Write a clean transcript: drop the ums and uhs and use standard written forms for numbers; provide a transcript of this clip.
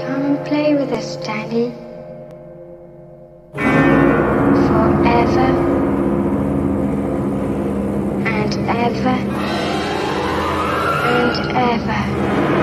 Come play with us, Danny. Forever and ever and ever.